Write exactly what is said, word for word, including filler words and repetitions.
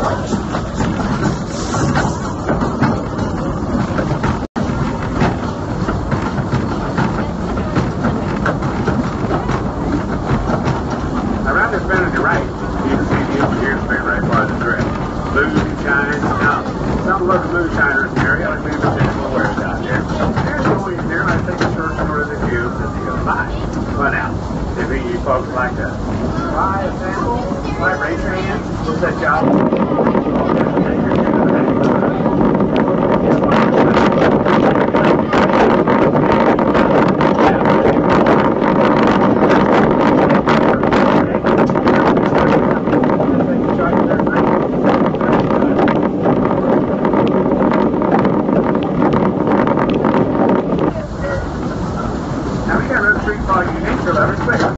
Folks like to try a sample, might raise your hand, we'll set you out.